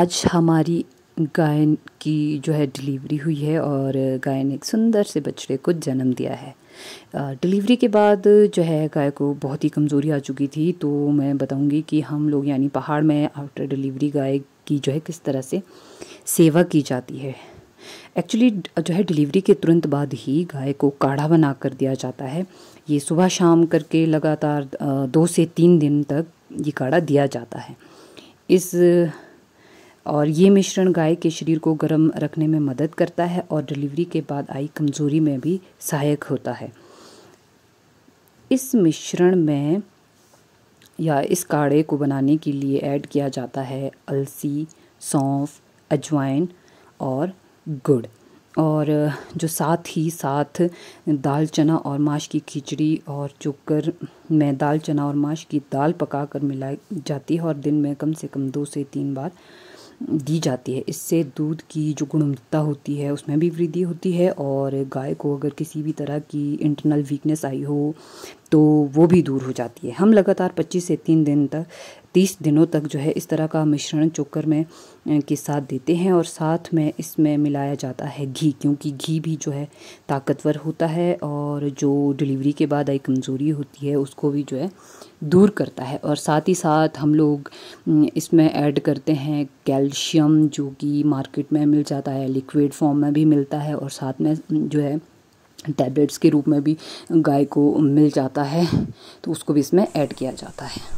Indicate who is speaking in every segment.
Speaker 1: आज हमारी गाय की जो है डिलीवरी हुई है और गाय ने एक सुंदर से बछड़े को जन्म दिया है। डिलीवरी के बाद जो है गाय को बहुत ही कमज़ोरी आ चुकी थी, तो मैं बताऊंगी कि हम लोग यानी पहाड़ में आफ्टर डिलीवरी गाय की जो है किस तरह से सेवा की जाती है। एक्चुअली जो है डिलीवरी के तुरंत बाद ही गाय को काढ़ा बना कर दिया जाता है। ये सुबह शाम करके लगातार 2 से 3 दिन तक ये काढ़ा दिया जाता है। और ये मिश्रण गाय के शरीर को गर्म रखने में मदद करता है और डिलीवरी के बाद आई कमज़ोरी में भी सहायक होता है। इस मिश्रण में या इस काढ़े को बनाने के लिए ऐड किया जाता है अलसी, सौंफ, अजवाइन और गुड़, और जो साथ ही साथ दाल चना और माश की खिचड़ी और कुकर में दाल चना और माश की दाल पकाकर मिलाई जाती है और दिन में कम से कम 2 से 3 बार दी जाती है। इससे दूध की जो गुणवत्ता होती है उसमें भी वृद्धि होती है और गाय को अगर किसी भी तरह की इंटरनल वीकनेस आई हो तो वो भी दूर हो जाती है। हम लगातार 25 से 30 दिनों तक जो है इस तरह का मिश्रण चोकर में के साथ देते हैं और साथ में इसमें मिलाया जाता है घी, क्योंकि घी भी जो है ताकतवर होता है और जो डिलीवरी के बाद आई कमज़ोरी होती है उसको भी जो है दूर करता है। और साथ ही साथ हम लोग इसमें ऐड करते हैं कैल्शियम, जो कि मार्केट में मिल जाता है, लिक्विड फॉर्म में भी मिलता है और साथ में जो है टैबलेट्स के रूप में भी गाय को मिल जाता है, तो उसको भी इसमें ऐड किया जाता है।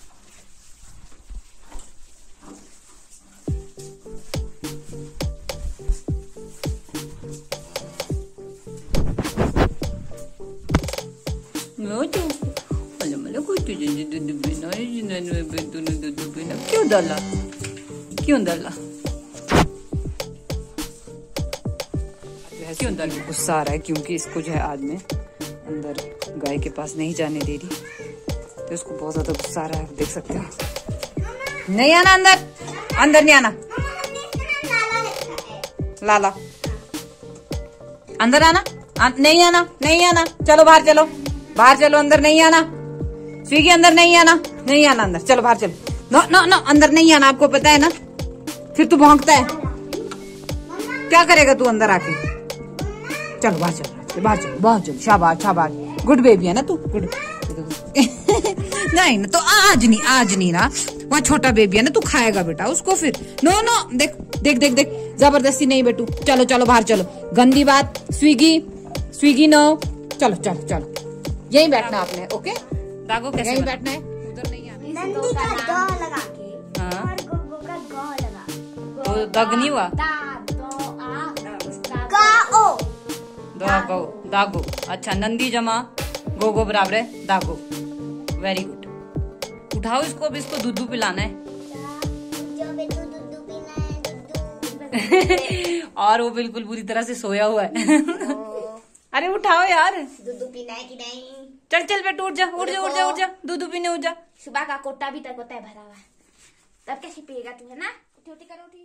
Speaker 1: क्यों डाला गुस्सा आ रहा है क्योंकि इसको जो है आज मैं अंदर गाय के पास नहीं जाने दे रही, तो इसको बहुत ज्यादा गुस्सा आ रहा है, देख सकते हो। नहीं आना अंदर नहीं आना, लाला अंदर आना, नहीं आना, चलो बाहर चलो, अंदर नहीं आना, स्वीगी अंदर नहीं आना अंदर, चलो बाहर चलो, नो अंदर नहीं आना, आपको पता है ना, फिर तू भौंकता है, क्या करेगा तू अंदर आके, चलो बाहर चलो, शाबाश, गुड बेबी है ना तू, गुड नहीं ना, तो आज नहीं ना, वहाँ छोटा बेबी है ना, तू खाएगा बेटा उसको फिर, नो देख जबरदस्ती नहीं बेटू, चलो बाहर चलो, गंदी बात, स्वीगी नो, चलो यही बैठना आपने, ओके दागो कैसे यही बैठना है, उधर नहीं आना, नंदी का ग लगा के और गोगो का ग लगा, तो दग नहीं हुआ, दागो, अच्छा, नंदी जमा गोगो बराबर है दागो, वेरी गुड, उठाओ इसको, अब इसको दूध पिलाना है और वो बिल्कुल पूरी तरह से सोया हुआ है अरे उठाओ यार, दूध पीना है कि नहीं, चल बेटू उठ जा, दूध पीने उठ जा,
Speaker 2: सुबह का कोटा भी तक होता है भरा हुआ, तब कैसे पिएगा तू, है ना, उठी करो उठी।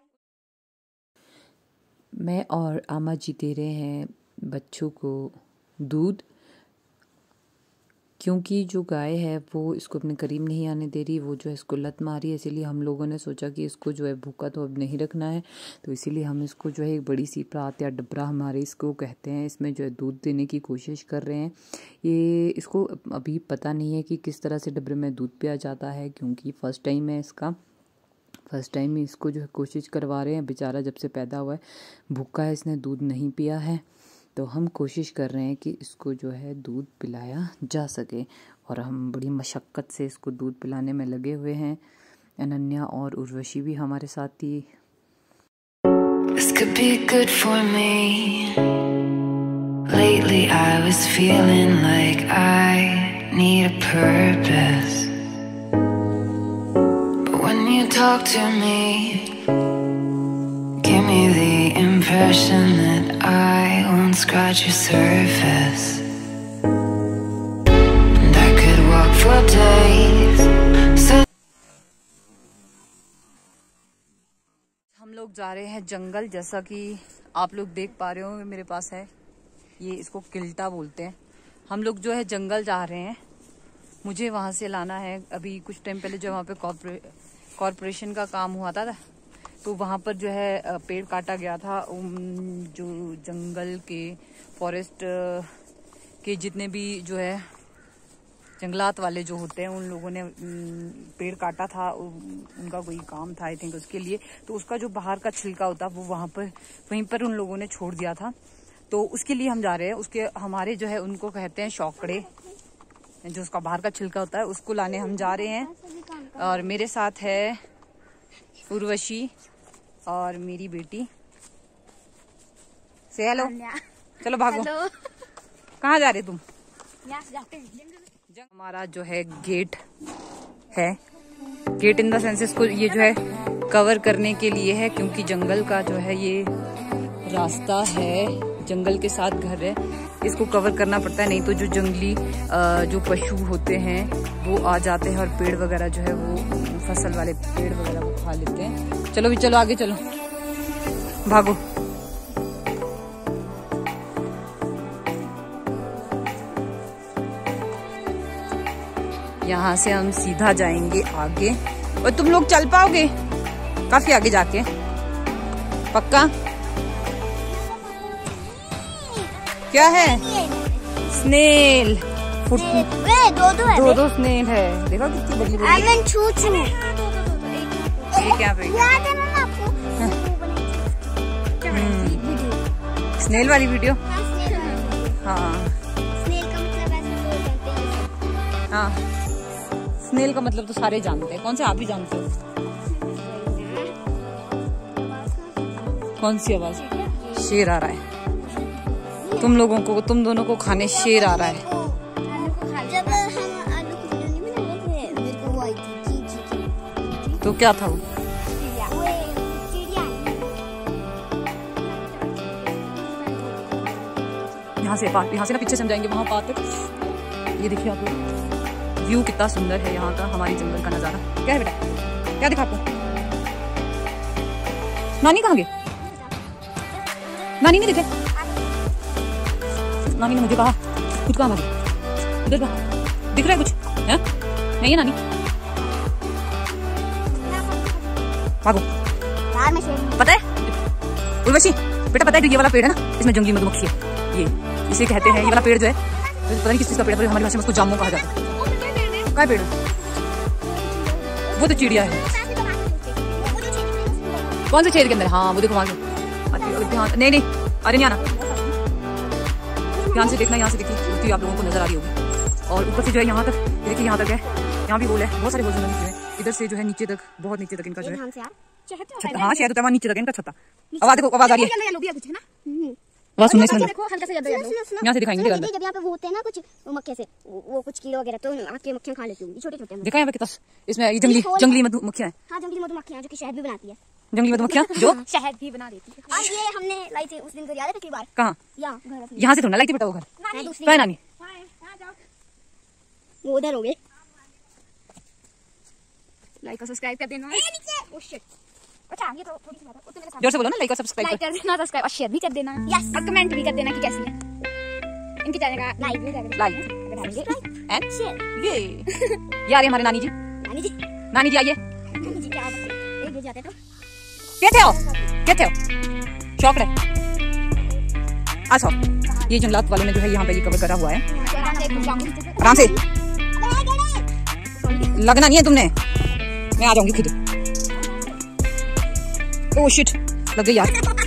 Speaker 1: मैं और आमा जी दे रहे हैं बच्चों को दूध, क्योंकि जो गाय है वो इसको अपने करीब नहीं आने दे रही, वो जो है इसको लत मारी है, इसीलिए हम लोगों ने सोचा कि इसको जो है भूखा तो अब नहीं रखना है, तो इसीलिए हम इसको जो है एक बड़ी सी प्रात या डबरा हमारे इसको कहते हैं, इसमें जो है दूध देने की कोशिश कर रहे हैं। ये इसको अभी पता नहीं है कि किस तरह से डबरे में दूध पिया जाता है, क्योंकि फर्स्ट टाइम इसको जो है कोशिश करवा रहे हैं। बेचारा जब से पैदा हुआ है भूखा है, इसने दूध नहीं पिया है, तो हम कोशिश कर रहे हैं कि इसको जो है दूध पिलाया जा सके और हम बड़ी मशक्क़त से इसको दूध पिलाने में लगे हुए हैं। अनन्या और उर्वशी भी हमारे साथ थी। This could be good for me. Lately I was feeling like I need a purpose. But when you talk to me, give me the impression that I won't scratch your surface, and I could walk for days. So हम लोग जा रहे हैं जंगल, जैसा कि आप लोग देख पा रहे हो मेरे पास है ये, इसको किल्टा बोलते हैं। हम लोग जो है जंगल जा रहे हैं, मुझे वहाँ से लाना है। अभी कुछ टाइम पहले जो वहाँ पे कॉर्पोरेशन का काम हुआ था तो वहाँ पर जो है पेड़ काटा गया था। जो जंगल के फॉरेस्ट के जितने भी जो है जंगलात वाले जो होते हैं उन लोगों ने पेड़ काटा था, उनका कोई काम था आई थिंक उसके लिए। तो उसका जो बाहर का छिलका होता वो वहीं पर उन लोगों ने छोड़ दिया था, तो उसके लिए हम जा रहे हैं। उसके हमारे जो है उनको कहते हैं शौकड़े, जो उसका बाहर का छिलका होता है उसको लाने हम जा रहे हैं। और मेरे साथ है उर्वशी और मेरी बेटी। से हेलो। चलो भागो। कहाँ जा रहे तुम?
Speaker 2: यहाँ से जाते हैं।
Speaker 1: हमारा जो है गेट है, गेट इन द सेंस इसको ये जो है कवर करने के लिए है, क्योंकि जंगल का जो है ये रास्ता है, जंगल के साथ घर है, इसको कवर करना पड़ता है, नहीं तो जो जंगली जो पशु होते हैं वो आ जाते हैं और पेड़ वगैरह जो है वो फसल वाले पेड़ वगैरह वो खा लेते हैं। चलो भी चलो आगे चलो, भागो। यहाँ से हम सीधा जाएंगे आगे। और तुम लोग चल पाओगे काफी आगे जाके? पक्का? क्या है? स्नेल। दो स्नेल है, देखो कितनी बड़ी बड़ी। ये क्या पे? स्नेल वाली वीडियो। हाँ हाँ, स्नेल का मतलब तो सारे जानते हैं। कौन से आप ही जानते हो? कौन सी आवाज? शेर आ रहा है। तुम लोगों को, तुम दोनों को खाने शेर आ रहा है। तो क्या था वो? यहाँ से ना पीछे से हम जाएंगे वहां पार तक। ये देखिए आप लोग, व्यू कितना सुंदर है यहाँ का, हमारी जंगल का नजारा। क्या है बेटा, क्या दिखा आपको? नानी कहाँ गई? नानी नहीं दिखे? नानी ने मुझे कहा कुछ कहा, मुझे इधर कहा दिख रहा है कुछ है? नहीं है नानी? भागो। पता है उर्वशी बेटा, पता है ये वाला पेड़ है ना, इसमें जंगली मधुमक्खी है, ये इसे कहते हैं। ये वाला पेड़ जो है पता नहीं किस चीज का पेड़ है, हमारी भाषा में उसको जामुन कहा जाता है। क्या पेड़ है वो? तो चिड़िया है। कौन से छेद के अंदर? हाँ वो देखो वहां से। नहीं नहीं, अरे नहीं आना, ध्यान से देखना, यहाँ से देखिए आप लोगों को नजर आ रही होगी। और ऊपर से जो है यहाँ तक देखिए, यहाँ तक है, यहाँ भी होल है, बहुत सारे होल है। इधर से जो है नीचे तक, बहुत नीचे तक इनका जो है छत्ता। हाँ शायद होता है, नीचे तक इनका छत्ता। आवाज देखो, आवाज आ रही है, आवाज सुनने से। यहाँ से दिखाएंगे जब यहाँ पे वो होते हैं ना कुछ मक्खे से, वो कुछ कीड़े वगैरह, तो आके मक्खियाँ खा लेती होंगी, छोटे छोटे। देखा यहाँ पे कितना इसमें जंगली मधुमक्खियाँ हैं। हाँ जंगली मधुमक्खियाँ जो कि शहद भी बनाती है। जंगली मधुमक्खियाँ जो शहद भी बना देती है। और ये हमने लाई थी उस दिन, याद है पिछली बार? कहाँ? यहाँ से थोड़ा लाई थी बेटा, वो घर कहाँ है नानी? वो उधर हो गए। लाइक और सब्सक्राइब कर देना। अच्छा ये तो थोड़ी सी बात है, जोर से बोलो ना, लाइक और सब्सक्राइब कर देना, सब्सक्राइब और शेयर भी कर देना। यस, और कमेंट भी कर देना कि कैसी है इनकी चैनल का। लाइक भी कर देना, लाइक एंड शेयर। ये आ रहे हमारे नानी जी। नानी जी आइए। नानी जी क्या एक बजे आते तो कैसे हो शौक है। अच्छा ये जंगलात वालों ने जो है यहाँ पे ये कवर करा हुआ है। आराम से, लगना नहीं है तुमने, मैं आ जाऊंगी खुद। ओह शिट, लग गई यार।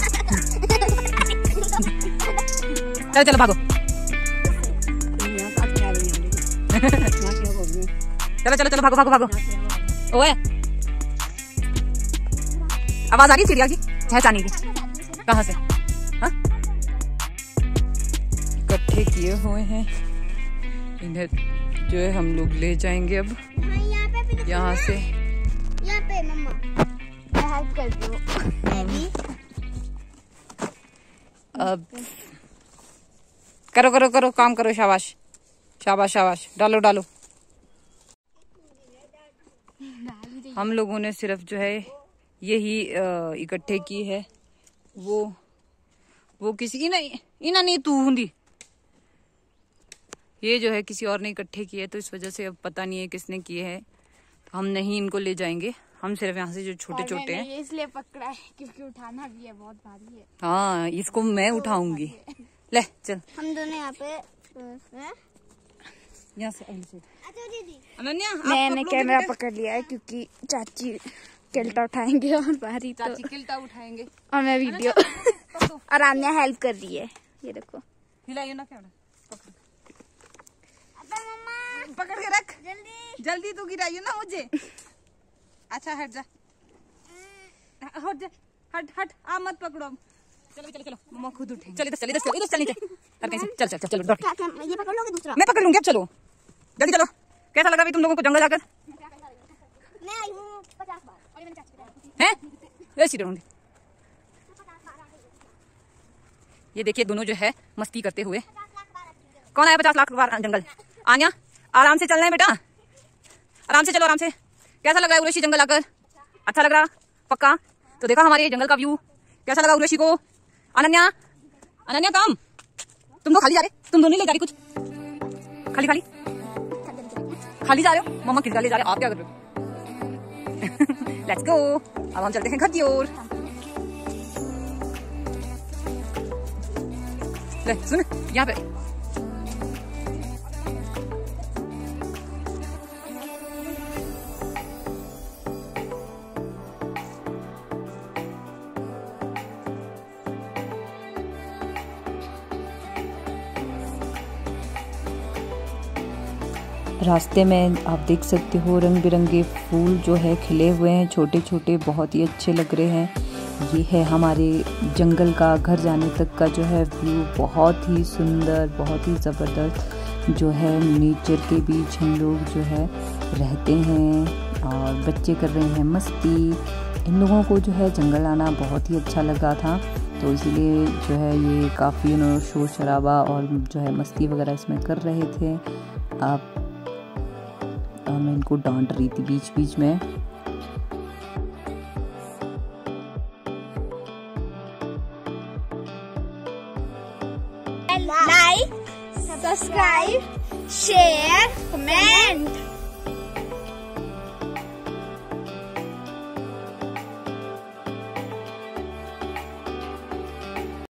Speaker 1: चलो चलो भागो। चलो चलो चलो भागो भागो भागो। ओए आवाज आ रही चिड़िया की चहचहाने की? कहाँ से? हाँ इकट्ठे किए हुए हैं, इन्हें जो है हम लोग ले जाएंगे अब यहाँ से। यहाँ पे मम्मा हेल्प कर दो। अब करो करो करो, काम करो, शाबाश शाबाश शाबाश, डालो डालो। हम लोगों ने सिर्फ जो है यही इकट्ठे की है, वो किसी की नहीं, इना नहीं तू हुंदी, ये जो है किसी और ने इकट्ठे किए, तो इस वजह से अब पता नहीं है किसने किए हैं, तो हम नहीं इनको ले जाएंगे, हम सिर्फ यहाँ से जो छोटे छोटे हैं।
Speaker 2: इसलिए पकड़ा है क्योंकि उठाना भी है, बहुत भारी है।
Speaker 1: हाँ, इसको मैं उठाऊंगी। ले चल,
Speaker 2: हम दोनों यहाँ पे
Speaker 1: यहाँ से
Speaker 2: दीदी।
Speaker 1: अनन्या,
Speaker 2: मैंने कैमरा पकड़ लिया है क्योंकि चाची किल्टा उठाएंगे और भारी तो
Speaker 1: चाची किल्टा उठाएंगे
Speaker 2: और मैं वीडियो और आन्या हेल्प कर रही है। ये देखो,
Speaker 1: हिलाइए ना कैमरा, पकड़ के रख जल्दी तू गिराइयो ना मुझे। अच्छा हट जा, हट जा, हट आ मत पकड़ो। चलो चलो चलो, मम्मा खुद उठेंगे। चल इधर चल, इधर चल, इधर चल नीचे। चल चल चल चलो,
Speaker 2: ये पकड़ लोगे दूसरा?
Speaker 1: मैं पकड़ लूंगी। अब चलो जल्दी चलो। कैसा लग रहा है तुम लोगों को जंगल जाकर?
Speaker 2: मैं आई हूँ 50 बार और मैंने चाची को
Speaker 1: हैं ऐसी रहूंगी। ये देखिए दोनों जो है मस्ती करते हुए। कौन आया 50 लाख बार जंगल? आन्या आराम से चलना है बेटा, आराम से चलो, आराम से। कैसा लग रहा है उर्वशी जंगल आकर? अच्छा लग रहा? पक्का? तो देखा हमारे जंगल का व्यू कैसा लगा उर्वशी को? अनन्या, अनन्या काम, तुम तो खाली जा रहे, तुम दोनों ले जा रही कुछ खाली खाली खाली जा रहे हो। मम्मा किधर ले जा रहे हो, आप क्या कर रहे हो? लेट्स गो, अब हम चलते हैं घर की ओर। ले सुन, यहाँ पे रास्ते में आप देख सकते हो रंग बिरंगे फूल जो है खिले हुए हैं, छोटे छोटे, बहुत ही अच्छे लग रहे हैं। ये है हमारे जंगल का घर जाने तक का जो है व्यू, बहुत ही सुंदर, बहुत ही ज़बरदस्त जो है। नेचर के बीच हम लोग जो है रहते हैं और बच्चे कर रहे हैं मस्ती। इन लोगों को जो है जंगल आना बहुत ही अच्छा लगा था, तो इसीलिए जो है ये काफ़ी शोर शराबा और जो है मस्ती वगैरह इसमें कर रहे थे। आप मैं इनको डांट रही थी बीच बीच में।
Speaker 2: Like, subscribe, share, comment.